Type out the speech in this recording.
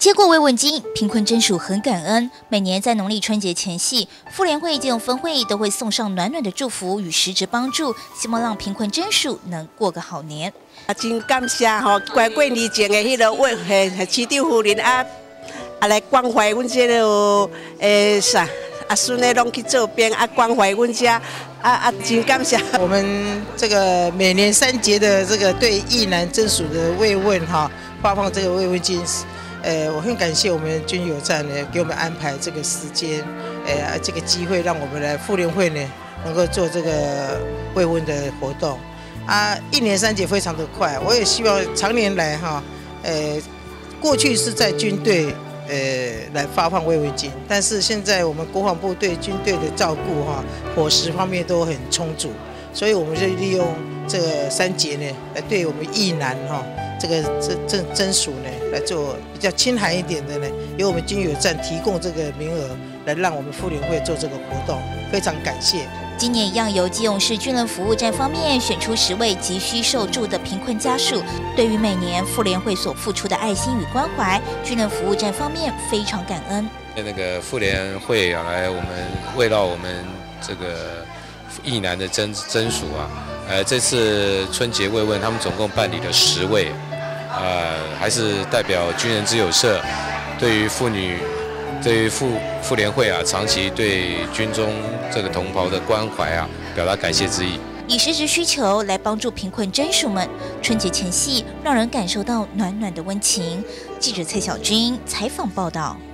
接过慰问金，贫困真属很感恩。每年在农历春节前夕，妇联会基隆分会都会送上暖暖的祝福与实质帮助，希望让贫困真属能过个好年。 真感谢吼，乖过年前的迄个市长夫人来关怀阮这个阿孙的拢去做兵关怀阮家真感谢。 我们这个每年3节的这个对役男真属的慰问发放这个慰问金。我很感谢我们军友站呢，给我们安排这个时间，这个机会让我们来妇联会呢能够做这个慰问的活动。1年3节非常的快，我也希望常年来过去是在军队来发放慰问金，但是现在我们国防部对军队的照顾伙食方面都很充足，所以我们就利用这3节呢来对我们役男这个真属呢来做比较亲寒一点的呢，由我们军友站提供这个名额来让我们妇联会做这个活动，非常感谢。 今年一样由基隆市军人服务站方面选出10位急需受助的贫困家属，对于每年妇联会所付出的爱心与关怀，军人服务站方面非常感恩。 那个妇联会来我们慰劳我们这个役男的真属这次春节慰问他们总共办理了10位，还是代表军人之友社对于妇联会长期对军中这个同袍的关怀表达感谢之意， 以实质需求来帮助贫困真属们。春节前夕，让人感受到暖暖的温情。记者蔡小军采访报道。